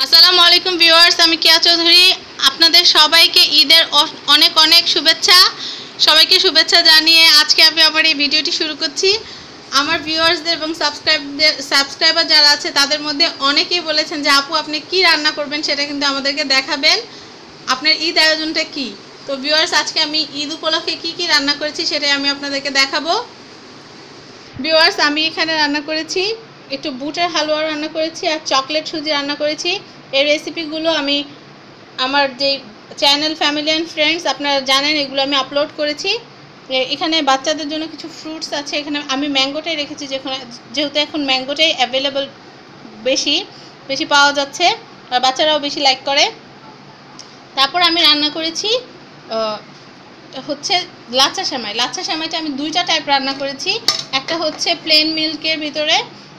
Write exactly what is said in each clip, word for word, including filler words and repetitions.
আসসালামু আলাইকুম ভিউয়ার্স, আমি কিয়া চৌধুরী। আপনাদের সবাইকে ঈদের অনেক অনেক শুভেচ্ছা। সবাইকে শুভেচ্ছা জানিয়ে আজকে আমি আমার এই ভিডিওটি শুরু করছি। আমার ভিউয়ার্সদের এবং সাবস্ক্রাইবদের সাবস্ক্রাইবার যারা আছে তাদের মধ্যে অনেকেই বলেছেন যে আপু আপনি কি রান্না করবেন সেটা কিন্তু আমাদেরকে দেখাবেন, আপনার ঈদ আয়োজনটা কি। তো ভিউয়ার্স, আজকে আমি ঈদ উপলক্ষে কি কি রান্না করেছি সেটাই আমি আপনাদেরকে দেখাবো। ভিউয়ার্স, আমি এখানে রান্না করেছি একটু বুটের হালুয়া রান্না করেছি আর চকলেট সুজি রান্না করেছি। এই রেসিপিগুলো আমি আমার যে চ্যানেল ফ্যামিলি অ্যান্ড ফ্রেন্ডস আপনারা জানেন এগুলো আমি আপলোড করেছি। এখানে বাচ্চাদের জন্য কিছু ফ্রুটস আছে, এখানে আমি ম্যাঙ্গোটাই রেখেছি যেখানে যেহেতু এখন ম্যাঙ্গোটাই অ্যাভেলেবল বেশি বেশি পাওয়া যাচ্ছে আর বাচ্চারাও বেশি লাইক করে। তারপর আমি রান্না করেছি হচ্ছে লাচ্ছা সেমাই। লাচ্ছা সেমাইটা আমি দুইটা টাইপ রান্না করেছি। একটা হচ্ছে প্লেন মিল্কের ভিতরে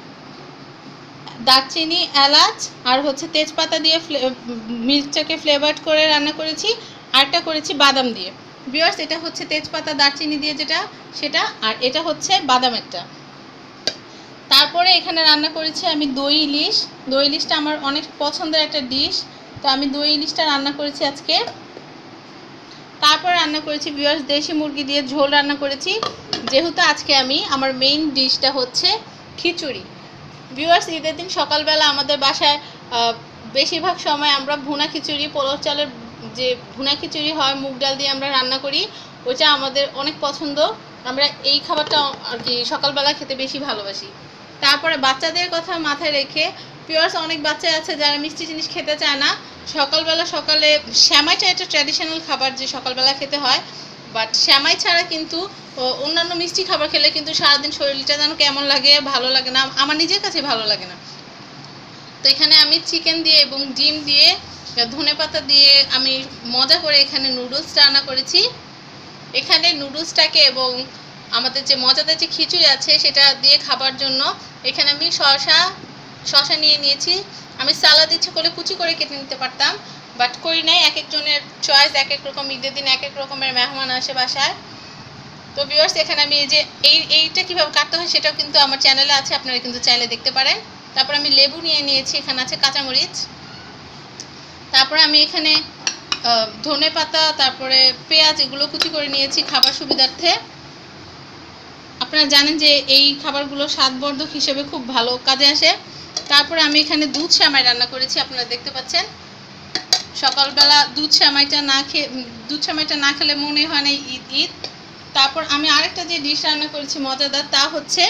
দারচিনি, এলাচ আর হচ্ছে তেজপাতা দিয়ে মিল্কটাকে ফ্লেভার্ড করে রান্না করেছি। আরটা করেছি বাদাম দিয়ে। ভিউয়ার্স, এটা হচ্ছে তেজপাতা দারচিনি দিয়ে যেটা সেটা, আর এটা হচ্ছে বাদামেরটা। তারপরে এখানে রান্না করেছি আমি দই ইলিশ। দই ইলিশটা আমার অনেক পছন্দের একটা ডিশ, তো আমি দই ইলিশটা রান্না করেছি আজকে। তারপর রান্না করেছি ভিউয়ার্স দেশি মুরগি দিয়ে ঝোল রান্না করেছি, যেহেতু আজকে আমি আমার মেইন ডিশটা হচ্ছে খিচুড়ি। ভিউয়ার্স, ঈদের দিন সকালবেলা আমাদের বাসায় বেশিরভাগ সময় আমরা ভুনা খিচুড়ি, পোলাও চালের যে ভুনা খিচুড়ি হয় মুগ ডাল দিয়ে আমরা রান্না করি, ওইটা আমাদের অনেক পছন্দ। আমরা এই খাবারটা আর কি সকালবেলা খেতে বেশি ভালোবাসি। তারপরে বাচ্চাদের কথা মাথায় রেখে ভিউয়ার্স, অনেক বাচ্চা আছে যারা মিষ্টি জিনিস খেতে চায় না। সকালবেলা সকালে শ্যামাইটা একটা ট্র্যাডিশনাল খাবার যে সকালবেলা খেতে হয়, বাট শ্যামাই ছাড়া কিন্তু অন্যান্য মিষ্টি খাবার খেলে কিন্তু সারাদিন শরীরটা যেন কেমন লাগে, ভালো লাগে না, আমার নিজের কাছে ভালো লাগে না। তো এখানে আমি চিকেন দিয়ে এবং ডিম দিয়ে ধনেপাতা দিয়ে আমি মজা করে এখানে নুডলস রান্না করেছি। এখানে নুডলসটাকে এবং আমাদের যে মজাদার যে খিচুড়ি আছে সেটা দিয়ে খাবার জন্য এখানে আমি শসা শসা নিয়ে নিয়েছি। আমি সালাদ ইচ্ছে করলে কুচি করে কেটে নিতে পারতাম, বাট করি নাই। এক একজনের চয়েস এক এক রকম, ঈদের দিন এক এক রকমের মেহমান আসে বাসায়। তো ভিউয়ার্স, এখানে আমি এই যে এই এইটা কীভাবে কাটতে হয় সেটাও কিন্তু আমার চ্যানেলে আছে, আপনারা কিন্তু চাইলে দেখতে পারেন। তারপর আমি লেবু নিয়ে নিয়েছি, এখানে আছে কাঁচামরিচ। তারপরে আমি এখানে ধনে পাতা তারপরে পেঁয়াজ এগুলো কুচি করে নিয়েছি খাবার সুবিধার্থে। আপনারা জানেন যে এই খাবারগুলো স্বাদবর্ধক হিসেবে খুব ভালো কাজে আসে। তারপরে আমি এখানে দুধ সেমাই রান্না করেছি, আপনারা দেখতে পাচ্ছেন। সকালবেলা দুধ সেমাইটা না খেয়ে দুধ সেমাইটা না খেলে মনে হয় না ঈদ ঈদ। তারপর আমি আরেকটা যে ডিশ রান্না করেছি মজাদার, তা হচ্ছে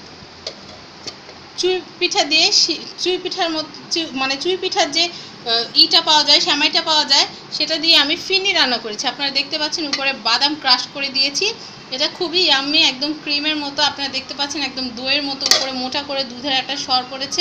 চুই পিঠা দিয়ে চুই পিঠার মতো মানে চুই পিঠার যে ইটা পাওয়া যায়, সেমাইটা পাওয়া যায়, সেটা দিয়ে আমি ফিরনি রান্না করেছি। আপনারা দেখতে পাচ্ছেন উপরে বাদাম ক্রাশ করে দিয়েছি। এটা খুবই ইয়াম্মি, একদম ক্রিমের মতো। আপনারা দেখতে পাচ্ছেন একদম দইয়ের মতো উপরে মোটা করে দুধের একটা সর পড়েছে,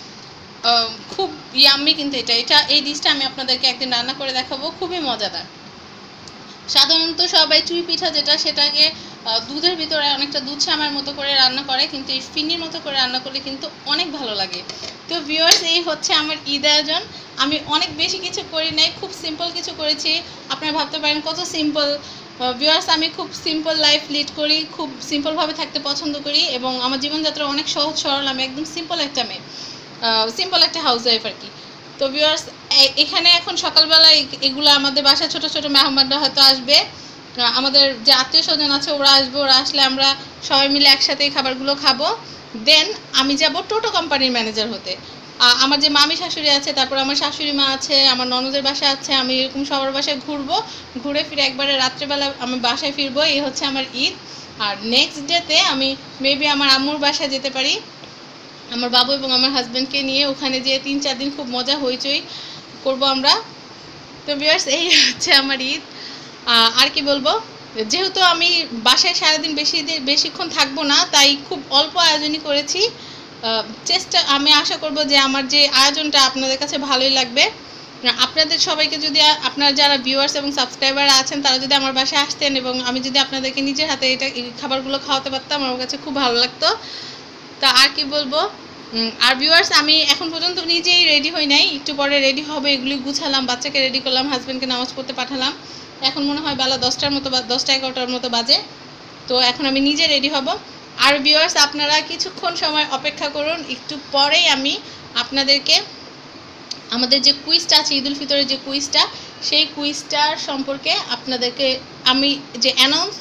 খুব ইয়াম্মি কিন্তু এটা এটা এই ডিশটা আমি আপনাদেরকে একদিন রান্না করে দেখাবো, খুবই মজাদার। সাধারণত সবাই চুই পিঠা যেটা সেটাকে দুধের ভিতরে অনেকটা দুধ সেমাইয়ের মতো করে রান্না করে, কিন্তু এই ফিরনির মতো করে রান্না করলে কিন্তু অনেক ভালো লাগে। তো ভিউয়ার্স, এই হচ্ছে আমার ঈদ আয়োজন। আমি অনেক বেশি কিছু করি নাই, খুব সিম্পল কিছু করেছি। আপনারা ভাবতে পারেন কত সিম্পল। ভিউয়ার্স, আমি খুব সিম্পল লাইফ লিড করি, খুব সিম্পলভাবে থাকতে পছন্দ করি এবং আমার জীবনযাত্রা অনেক সহজ সরল। আমি একদম সিম্পল একটা মেয়ে, সিম্পল একটা হাউস ওয়াইফ আর কি। তো ভিউয়ার্স, এখানে এখন সকালবেলা এগুলো আমাদের বাসায় ছোটো ছোটো মেহমানরা হয়তো আসবে, আমাদের যে আত্মীয় স্বজন আছে ওরা আসবে। ওরা আসলে আমরা সবাই মিলে একসাথে এই খাবারগুলো খাবো। দেন আমি যাব টোটো কোম্পানির ম্যানেজার হতে। আমার যে মামি শাশুড়ি আছে, তারপর আমার শাশুড়ি মা আছে, আমার ননদের বাসা আছে, আমি এরকম সবার বাসায় ঘুরবো, ঘুরে ফিরে একবারে রাত্রেবেলা আমি বাসায় ফিরবো। এই হচ্ছে আমার ঈদ। আর নেক্সট ডেতে আমি মেবি আমার আম্মুর বাসায় যেতে পারি আমার বাবু এবং আমার হাজব্যান্ডকে নিয়ে। ওখানে যেয়ে তিন চার দিন খুব মজা হইচই করবো আমরা। তো ভিউয়ার্স, এই হচ্ছে আমার ঈদ। আর কি বলবো, যেহেতু আমি বাসায় সারাদিন বেশি বেশিক্ষণ থাকবো না, তাই খুব অল্প আয়োজনই করেছি। চেষ্টা আমি আশা করব যে আমার যে আয়োজনটা আপনাদের কাছে ভালোই লাগবে। আপনাদের সবাইকে যদি আপনার যারা ভিউয়ার্স এবং সাবস্ক্রাইবার আছেন তারা যদি আমার বাসায় আসতেন এবং আমি যদি আপনাদেরকে নিজের হাতে এটা এই খাবারগুলো খাওয়াতে পারতাম, আমার কাছে খুব ভালো লাগতো। তা আর কি বলবো। আর ভিউয়ার্স, আমি এখন পর্যন্ত নিজেই রেডি হই নাই, একটু পরে রেডি হবে। এগুলি গুছালাম, বাচ্চাকে রেডি করলাম, হাজব্যান্ডকে নামাজ পড়তে পাঠালাম। এখন মনে হয় বেলা দশটার মতো বা দশটা এগারোটার মতো বাজে। তো এখন আমি নিজে রেডি হব। আর ভিউয়ার্স, আপনারা কিছুক্ষণ সময় অপেক্ষা করুন, একটু পরেই আমি আপনাদেরকে আমাদের যে কুইজটা আছে ঈদ উল ফিতরের যে কুইজটা, সেই কুইজটার সম্পর্কে আপনাদেরকে আমি যে অ্যানাউন্স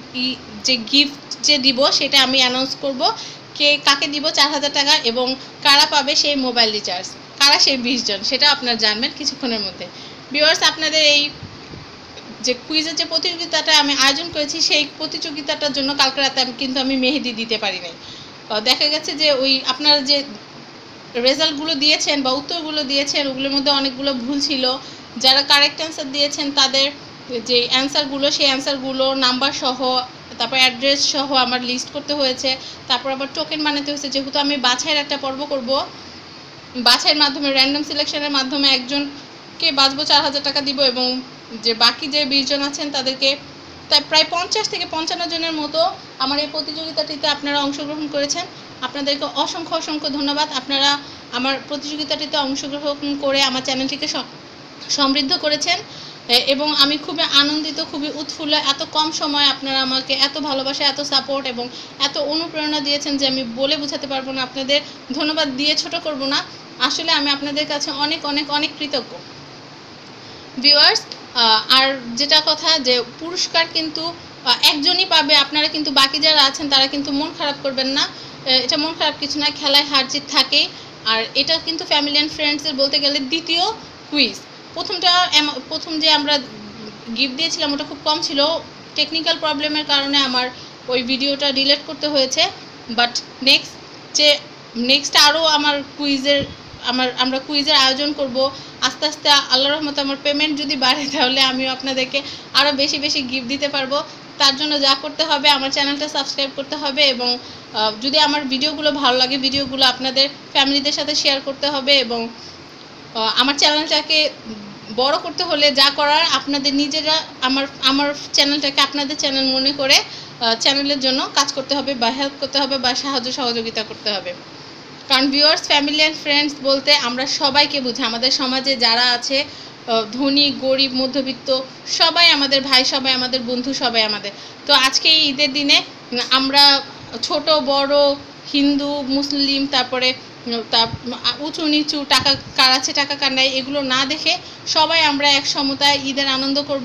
যে গিফট যে দিব সেটা আমি অ্যানাউন্স করব, কে কাকে দিব চার হাজার টাকা এবং কারা পাবে সেই মোবাইল রিচার্জ, কারা সেই বিশ জন সেটা আপনারা জানবেন কিছুক্ষণের মধ্যে। ভিউয়ার্স, আপনাদের এই যে কুইজের যে প্রতিযোগিতাটা আমি আয়োজন করেছি সেই প্রতিযোগিতাটার জন্য কালকে রাতে আমি কিন্তু আমি মেহেদি দিতে পারি নাই। দেখা গেছে যে ওই আপনারা যে রেজাল্টগুলো দিয়েছেন বা উত্তরগুলো দিয়েছেন ওগুলোর মধ্যে অনেকগুলো ভুল ছিল। যারা কারেক্ট অ্যান্সার দিয়েছেন তাদের যে অ্যান্সারগুলো সেই অ্যান্সারগুলো নাম্বার সহ তারপর অ্যাড্রেস সহ আমার লিস্ট করতে হয়েছে, তারপর আবার টোকেন বানাতে হয়েছে। যেহেতু আমি বাছাইয়ের একটা পর্ব করব, বাছাইয়ের মাধ্যমে র্যান্ডম সিলেকশনের মাধ্যমে একজনকে বাছবো, চার হাজার টাকা দিব এবং যে বাকি যে বিশ জন আছেন তাদেরকে তাই প্রায় পঞ্চাশ থেকে পঞ্চান্ন জনের মতো আমার এই প্রতিযোগিতাটিতে আপনারা অংশগ্রহণ করেছেন। আপনাদেরকে অসংখ্য অসংখ্য ধন্যবাদ। আপনারা আমার প্রতিযোগিতাটিতে অংশগ্রহণ করে আমার চ্যানেলটিকে সমৃদ্ধ করেছেন এবং আমি খুবই আনন্দিত, খুবই উৎফুল্ল। এত কম সময় আপনারা আমাকে এত ভালোবাসা, এত সাপোর্ট এবং এত অনুপ্রেরণা দিয়েছেন যে আমি বলে বোঝাতে পারবো না। আপনাদের ধন্যবাদ দিয়ে ছোট করব না, আসলে আমি আপনাদের কাছে অনেক অনেক অনেক কৃতজ্ঞ। ভিউয়ার্স, আর যেটা কথা যে পুরস্কার কিন্তু একজনই পাবে, আপনারা কিন্তু বাকি যারা আছেন তারা কিন্তু মন খারাপ করবেন না। এটা মন খারাপ কিছু না, খেলায় হার জিত থাকেই। আর এটা কিন্তু ফ্যামিলি অ্যান্ড ফ্রেন্ডসের বলতে গেলে দ্বিতীয় কুইজ। প্রথমটা প্রথম যে আমরা গিফট দিয়েছিলাম ওটা খুব কম ছিল, টেকনিক্যাল প্রবলেমের কারণে আমার ওই ভিডিওটা ডিলিট করতে হয়েছে। বাট নেক্সট যে নেক্সট আরও আমার কুইজের আমার আমরা কুইজের আয়োজন করব। আস্তে আস্তে আল্লাহর রহমতে আমার পেমেন্ট যদি বাড়ে তাহলে আমিও আপনাদেরকে আরও বেশি বেশি গিফট দিতে পারবো। তার জন্য যা করতে হবে আমার চ্যানেলটা সাবস্ক্রাইব করতে হবে এবং যদি আমার ভিডিওগুলো ভালো লাগে ভিডিওগুলো আপনাদের ফ্যামিলিদের সাথে শেয়ার করতে হবে এবং আমার চ্যানেলটাকে বড় করতে হলে যা করার আপনাদের নিজেরা আমার আমার চ্যানেলটাকে আপনাদের চ্যানেল মনে করে চ্যানেলের জন্য কাজ করতে হবে বা হেল্প করতে হবে বা সাহায্য সহযোগিতা করতে হবে। কারণ ভিউয়ার্স, ফ্যামিলি অ্যান্ড ফ্রেন্ডস বলতে আমরা সবাইকে বুঝি। আমাদের সমাজে যারা আছে ধনী গরিব মধ্যবিত্ত সবাই আমাদের ভাই, সবাই আমাদের বন্ধু, সবাই আমাদের। তো আজকে এই ঈদের দিনে আমরা ছোট বড় হিন্দু মুসলিম তারপরে তা উঁচু নিচু টাকা কার আছে টাকা কার নাই এগুলো না দেখে সবাই আমরা এক সমতায় ঈদের আনন্দ করব,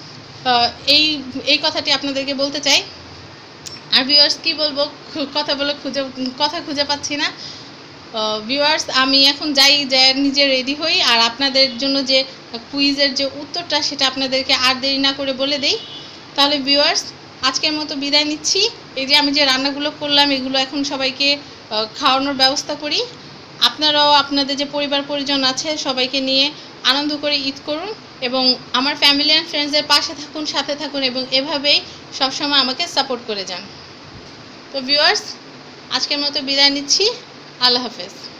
এই এই কথাটি আপনাদেরকে বলতে চাই। আর ভিউয়ার্স কী বলবো, কথা বলে খুঁজে কথা খুঁজে পাচ্ছি না। ভিউয়ার্স, আমি এখন যাই, যাই নিজে রেডি হই আর আপনাদের জন্য যে কুইজের যে উত্তরটা সেটা আপনাদেরকে আর দেরি না করে বলে দেই। তাহলে ভিউয়ার্স, আজকের মতো বিদায় নিচ্ছি। এই যে আমি যে রান্নাগুলো করলাম এগুলো এখন সবাইকে খাওয়ানোর ব্যবস্থা করি। আপনারাও আপনাদের যে পরিবার পরিজন আছে সবাইকে নিয়ে আনন্দ করে ঈদ করুন এবং আমার ফ্যামিলি অ্যান্ড ফ্রেন্ডসদের পাশে থাকুন, সাথে থাকুন এবং এভাবেই সবসময় আমাকে সাপোর্ট করে যান। তো ভিউয়ার্স, আজকের মতো বিদায় নিচ্ছি। আল্লাহ হাফেজ।